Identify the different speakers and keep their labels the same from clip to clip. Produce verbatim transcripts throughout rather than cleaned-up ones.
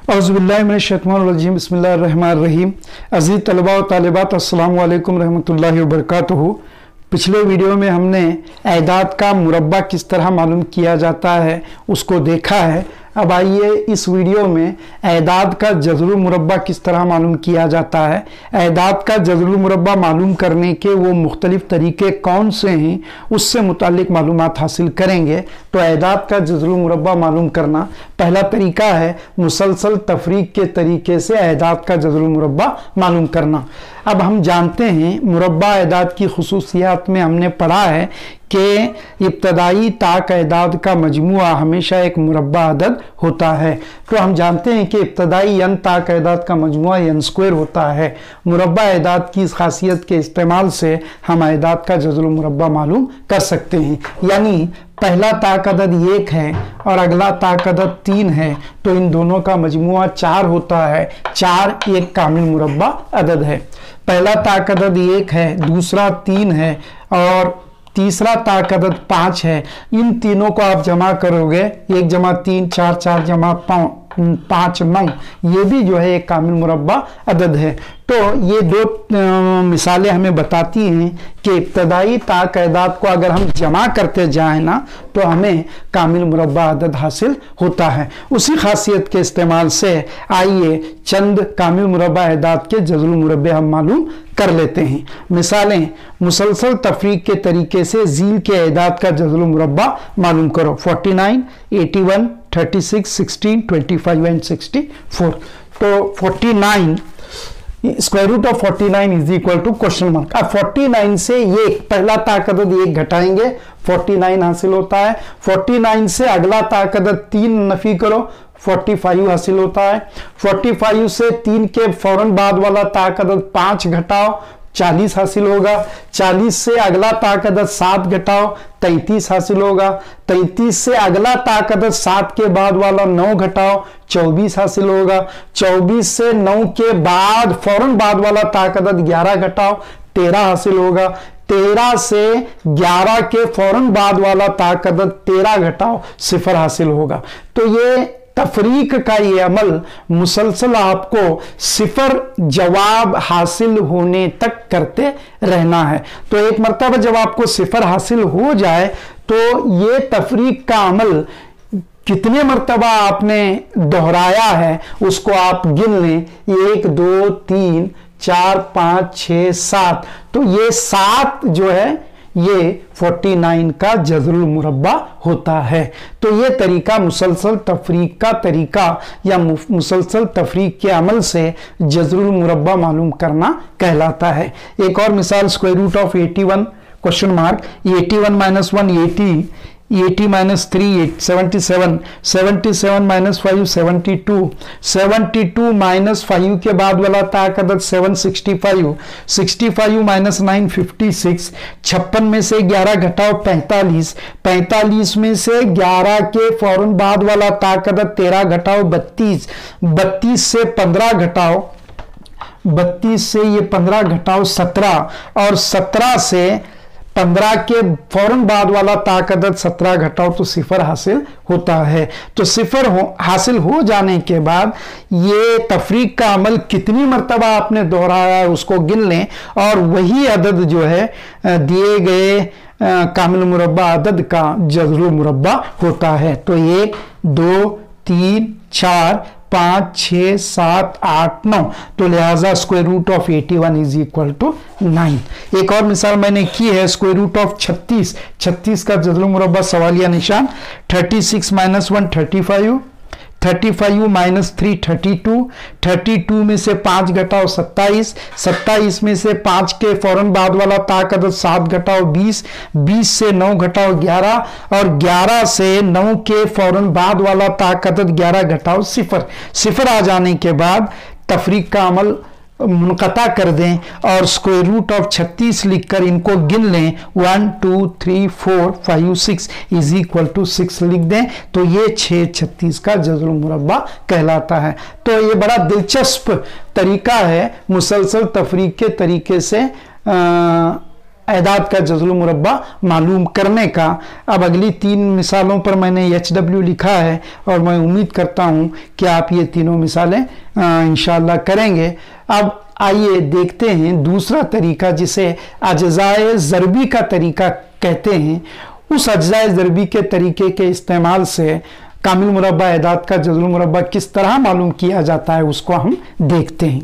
Speaker 1: औज़ुबिल्लाहिमिनश्शैतानिर्रजीम बिस्मिल्लाहिर्रहमानिर्रहीम। अज़ीज़ तलबा व तालिबात, अस्सलामु अलैकुम रहमतुल्लाहि व बरकातुहू। पिछले वीडियो में हमने एदाद का मुरब्बा किस तरह मालूम किया जाता है उसको देखा है। अब आइए इस वीडियो में एदाद का जज़रुलमुरब्बा किस तरह मालूम किया जाता है, एदाद का जज़रुलमुरब्बा मालूम करने के वो मुख्तलिफ तरीके कौन से हैं उससे मुतालिक मालूमात हासिल करेंगे। तो एदाद का जज़रुलमुरब्बा मालूम करना पहला तरीका है मुसलसल तफरीक के तरीके से एदाद का जज़रुलमुरब्बा मालूम करना। अब हम जानते हैं मुरब्बा एदाद की खुसूसियात में हमने पढ़ा है कि इब्तदाई ताक एदाद का मजमुआ हमेशा एक मुरब्बा अदद होता है। तो हम जानते हैं कि इब्तदाई यन ताक एदाद का मजमुआ यन स्क्वायर होता है। मुरब्बा एदाद की इस खासियत के इस्तेमाल से हम एदाद का जज़रुलमुरब्बा मालूम कर सकते हैं। यानी पहला ताक अदद एक है और अगला ताक अदद तीन है, तो इन दोनों का मजमुआ चार होता है। चार एक कामिल मुरब्बा अदद है। पहला ताक अदद एक है, दूसरा तीन है और तीसरा ताक अदद पाँच है। इन तीनों को आप जमा करोगे, एक जमा तीन चार, चार जमा पाँच नौ, ये भी जो है एक कामिल मुरब्बा अदद है। तो ये दो मिसालें हमें बताती हैं कि इब्तदाई ताक एदाद को अगर हम जमा करते जाएं ना तो हमें कामिल मुरब्बा अदद हासिल होता है। उसी खासियत के इस्तेमाल से आइए चंद कामिल मुरब्बा एदाद के जज़रुलमुरब्बे हम मालूम कर लेते हैं। मिसालें, मुसलसल तफरीक के तरीके से जील के एदाद का जज़रुलमुरब्बा मालूम करो। Forty nine, eighty one, thirty six, sixteen, twenty five and sixty four. तो forty nine square root of forty nine is equal to question mark. अब फोर्टी नाइन से ये पहला ताक अदद एक घटाएंगे, फोर्टी नाइन हासिल होता है। फोर्टी नाइन से अगला ताक अदद तीन नफी करो, फोर्टी फाइव हासिल होता है। फोर्टी फाइव से तीन के फौरन बाद वाला ताक अदद पाँच घटाओ, चालीस हासिल होगा। चालीस से अगला ताक अदद सात घटाओ, तैंतीस हासिल होगा। तैंतीस से अगला ताक अदद सात के बाद वाला नौ घटाओ, चौबीस हासिल होगा। चौबीस से नौ के बाद फौरन बाद वाला ताक अदद ग्यारह घटाओ, तेरह हासिल होगा। तेरह से ग्यारह के फौरन बाद वाला ताक अदद तेरह घटाओ, सिफर हासिल होगा। तो ये तफरीक का ये अमल मुसलसल आपको सिफर जवाब हासिल होने तक करते रहना है। तो एक मर्तबा जब आपको सिफर हासिल हो जाए तो ये तफरीक का अमल कितने मर्तबा आपने दोहराया है उसको आप गिन लें। एक, दो, तीन, चार, पाँच, छः, सात। तो ये सात जो है ये फोर्टी नाइन का जज़रुलमुरब्बा होता है। तो ये तरीका मुसलसल तफरीक का तरीका या मुसलसल तफरीक के अमल से जज़रुलमुरब्बा मालूम करना कहलाता है। एक और मिसाल, square root of eighty one question mark, eighty one minus one eighty, eighty minus three seventy seven, seventy seven minus five seventy two, seventy two minus five के बाद वाला ताक अदद seven sixty five, sixty five minus nine fifty six, छप्पन में से ग्यारह घटाओ पैंतालीस, पैंतालीस में से ग्यारह के फौरन बाद वाला ताक अदद तेरह घटाओ बत्तीस, बत्तीस से पंद्रह घटाओ, बत्तीस से ये पंद्रह घटाओ सत्रह, और सत्रह से पंद्रह के फौरन बाद वाला ताक अदद सत्रह घटाओ तो सिफर हासिल होता है। तो सिफर हो हासिल हो जाने के बाद ये तफरीक का अमल कितनी मर्तबा आपने दोहराया है उसको गिन लें और वही अदद जो है दिए गए कामिल मुरब्बा अदद का जज़रुलमुरब्बा होता है। तो एक, दो, तीन, चार, पाँच, छः, सात, आठ, नौ। तो लिहाजा square root of eighty one is equal to nine. एक और मिसाल मैंने की है, स्क्वायर रूट ऑफ छत्तीस, छत्तीस का जज़रुलमुरब्बा सवालिया निशान, thirty six minus one thirty five, thirty five minus three thirty two, thirty two में से पाँच घटाओ सत्ताईस, सत्ताईस में से पाँच के फौरन बाद वाला ताक अदद सात घटाओ बीस, बीस से नौ घटाओ ग्यारह, और ग्यारह से नौ के फौरन बाद वाला ताक अदद ग्यारह घटाओ सिफर। सिफर आ जाने के बाद तफरीक का अमल मुनक़ता कर दें और स्क्वायर रूट ऑफ छत्तीस लिखकर इनको गिन लें। One, two, three, four, five, six is equal to six लिख दें। तो ये छः छत्तीस का जज़रुलमुरब्बा कहलाता है। तो ये बड़ा दिलचस्प तरीका है मुसलसल तफरीक के तरीके से आ, एदाद का जज़्रुल-मुरब्बा मालूम करने का। अब अगली तीन मिसालों पर मैंने एच डब्ल्यू लिखा है और मैं उम्मीद करता हूं कि आप ये तीनों मिसालें इंशाअल्लाह करेंगे। अब आइए देखते हैं दूसरा तरीका जिसे अज्जाए ज़रबी का तरीका कहते हैं। उस अज्जाए ज़रबी के तरीके के इस्तेमाल से कामिल मुरब्बा एदाद का जज़्रुल-मुरब्बा किस तरह मालूम किया जाता है उसको हम देखते हैं।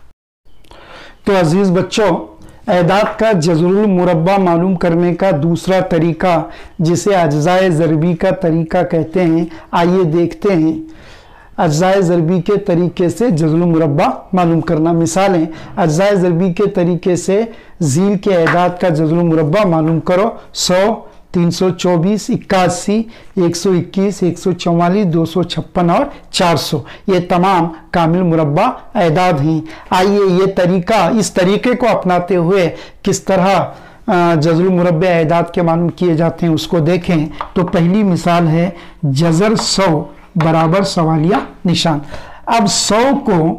Speaker 1: तो अजीज बच्चों, एदाद का जज़्रुल-मुरब्बा मालूम करने का दूसरा तरीका जिसे अज्जाए ज़रबी का तरीका कहते हैं, आइए देखते हैं अज्जाए ज़रबी के तरीके से जज़्रुल-मुरब्बा मालूम करना। मिसालें, अज्जाए ज़रबी के तरीके से ज़ील के एदाद का जज़्रुल-मुरब्बा मालूम करो। सौ, तीन सौ चौबीस, इक्यासी, एक सौ इक्कीस, एक सौ चौवालीस, दो सौ छप्पन और चार सौ, ये तमाम कामिल मुरब्बा एदाद हैं। आइए ये तरीका, इस तरीके को अपनाते हुए किस तरह जज़्रुल-मुरब्बा एदाद के मालूम किए जाते हैं उसको देखें। तो पहली मिसाल है जज़र सौ बराबर सवालिया निशान। अब सौ को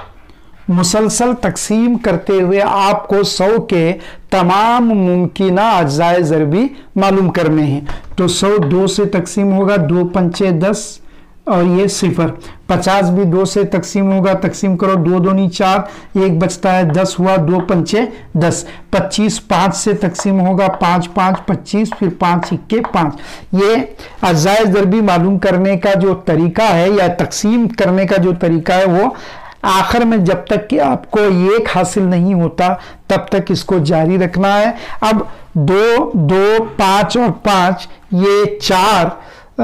Speaker 1: मुसलसल तकसीम करते हुए आपको सौ के तमाम मुमकिना अज्जाए ज़रबी मालूम करने हैं। तो सौ दो से तकसीम होगा, दो पंचे दस और ये सिफर। पचास भी दो से तकसीम होगा, तकसीम करो, दो दूनी चार, एक बचता है, दस हुआ, दो पंचे दस। पच्चीस पाँच से तकसीम होगा, पाँच पाँच पच्चीस, फिर पाँच इक्के पाँच। ये अज्जाए ज़रबी मालूम करने का जो तरीका है या तकसीम करने का जो तरीका है वो आखिर में जब तक कि आपको एक हासिल नहीं होता तब तक इसको जारी रखना है। अब दो, दो, पाँच और पाँच, ये चार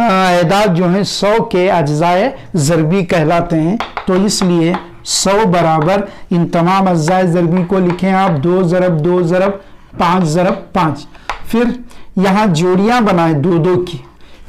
Speaker 1: एदाद जो हैं सौ के अज्जाए ज़रबी कहलाते हैं। तो इसलिए सौ बराबर इन तमाम अज्जाए ज़रबी को लिखें आप, दो ज़रब दो ज़रब पाँच ज़रब पाँच। फिर यहाँ जोड़ियाँ बनाएं, दो दो की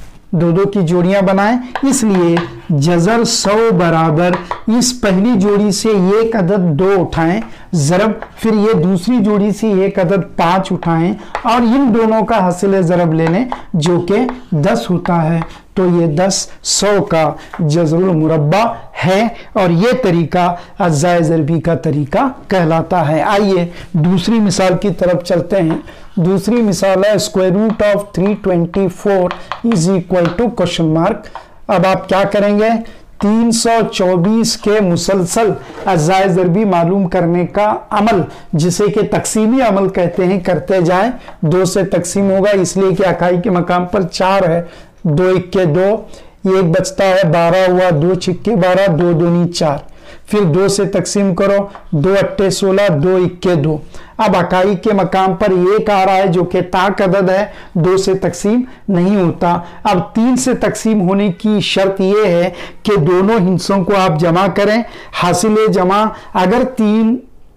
Speaker 1: दो दो की जोड़ियां बनाएं। इसलिए जज़र सौ बराबर इस पहली जोड़ी से एक अदद दो उठाएं ज़रब, फिर ये दूसरी जोड़ी से एक अदद पाँच उठाएं और इन दोनों का हासिल ज़रब ले लें जो कि दस होता है। तो ये दस सौ का जज़्रुल-मुरब्बा है और ये तरीका अज्जाए ज़रबी का तरीका कहलाता है। आइए दूसरी मिसाल की तरफ चलते हैं। दूसरी मिसाल है square root of three twenty four is equal to question mark. अब आप क्या करेंगे, तीन सौ चौबीस के मुसलसल अज्जाए ज़रबी मालूम करने का अमल जिसे कि तकसीमी अमल कहते हैं करते जाएं। दो से तकसीम होगा इसलिए कि इकाई के मकाम पर चार है, दो इक्के दो, एक बचता है, बारह हुआ, दो छिक्के बारह, दो दूनी चार। फिर दो से तकसीम करो, दो अट्टे सोलह, दो इक्के दो। अब इकाई के मकाम पर एक आ रहा है जो कि ताक अदद है, दो से तकसीम नहीं होता। अब तीन से तकसीम होने की शर्त यह है कि दोनों हिस्सों को आप जमा करें। हासिल जमा अगर तीन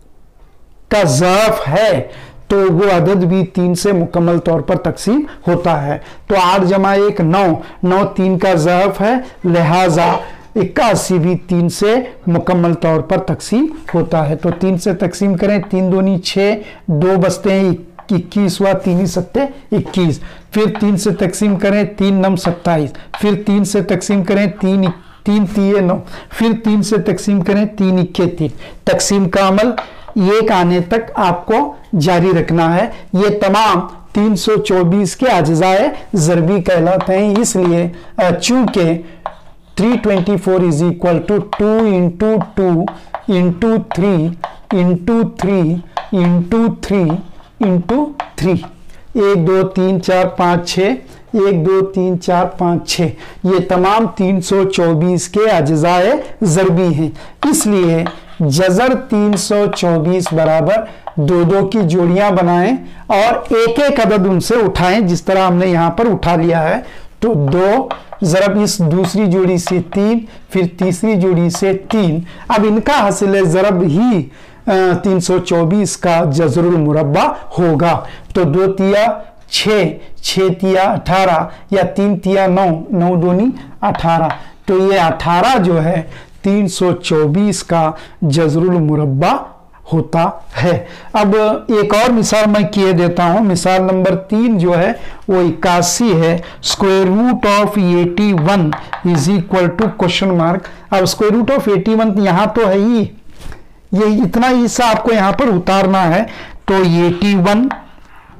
Speaker 1: का ज़र्फ है तो वो अदद भी तीन से मुकम्मल तौर पर तकसीम होता है। तो आठ जमा एक नौ, नौ तीन का ज़र्फ है, लिहाजा इक्यासी भी तीन से मुकम्मल तौर पर तकसीम होता है। तो तीन से तकसीम करें, तीन दूनी छः, दो बचते हैं, इक्कीस हुआ, तीन ही सत्ते इक्कीस। फिर तीन से तकसीम करें, तीन नम सत्ताईस। फिर तीन से तकसीम करें, तीन तीन तीय नौ। फिर तीन से तकसीम करें, तीन इक्के तीन। तकसीम का अमल एक आने तक आपको जारी रखना है। ये तमाम तीन सौ चौबीस के अज्जाए ज़रबी कहलाते हैं। इसलिए चूंकि three twenty four is equal to two into two into three into three into three into three, एक दो तीन चार पाँच छः, एक दो तीन चार पाँच छः, ये तमाम तीन सौ चौबीस के अज्जाए ज़रबी हैं। इसलिए जज़र तीन सौ चौबीस बराबर दो दो की जोड़ियां बनाएं और एक एक अदद उनसे उठाएं जिस तरह हमने यहाँ पर उठा लिया है। तो दो ज़रब इस दूसरी जोड़ी से तीन, फिर तीसरी जोड़ी से तीन। अब इनका हासिल ज़रब ही तीन सौ चौबीस का जज़्रुल-मुरब्बा होगा। तो दो तिया छः, छः तिया अठारह या तीन तिया नौ, नौ दूनी अठारह। तो ये अठारह जो है तीन सौ चौबीस का जज़्रुल-मुरब्बा होता है। अब एक और मिसाल मैं किए देता हूं। मिसाल नंबर तीन जो है वो इक्यासी है। Square root of eighty one is equal to question mark. अब square root of eighty one यहाँ तो है ही, ये इतना हिस्सा आपको यहाँ पर उतारना है। तो एटी वन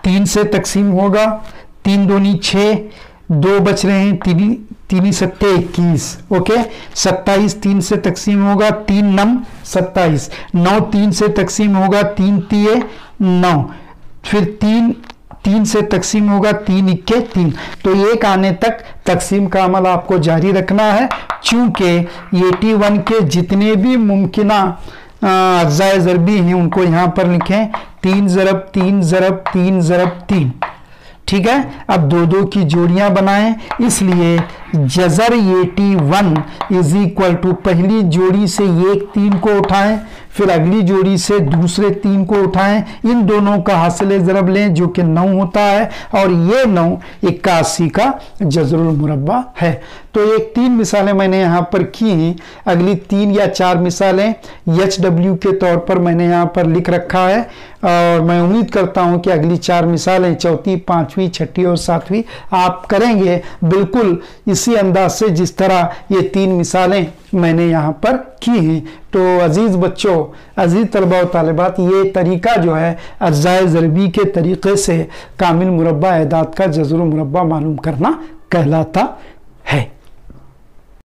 Speaker 1: तीन से तकसीम होगा, तीन दूनी छः, दो बच रहे हैं, तीन तीन सत्ते इक्कीस, ओके। सत्ताईस तीन से तकसीम होगा, तीन नम सत्ताईस, नौ तीन से तकसीम होगा, तीन तिये नौ, फिर तीन तीन से तकसीम होगा, तीन इक्के तीन। तो एक आने तक तकसीम का अमल आपको जारी रखना है, चूंकि इक्यासी के जितने भी मुमकिना अज्जाए ज़रबी हैं उनको यहाँ पर लिखें, तीन ज़रब तीन ज़रब तीन ज़रब तीन, ठीक है। अब दो दो की जोड़ियां बनाएं, इसलिए जजर eighty one is equal to पहली जोड़ी से एक तीन को उठाएं, फिर अगली जोड़ी से दूसरे तीन को उठाएं, इन दोनों का हासिल ज़रब लें जो कि नौ होता है, और ये नौ इक्यासी का जज़रुल है। तो एक तीन मिसालें मैंने यहाँ पर की हैं, अगली तीन या चार मिसालें एच डब्ल्यू के तौर पर मैंने यहाँ पर लिख रखा है, और मैं उम्मीद करता हूँ कि अगली चार मिसालें चौथी, पाँचवीं, छठी और सातवीं आप करेंगे बिल्कुल इसी अंदाज से जिस तरह ये तीन मिसालें मैंने यहाँ पर की हैं। तो अजीज़ बच्चों, अजीज़ तलबा और तालिबात, ये तरीका जो है अज्जाए ज़रबी के तरीक़े से कामिल मुरब्बा एदाद का जज़रुल मुरब्बा मालूम करना कहलाता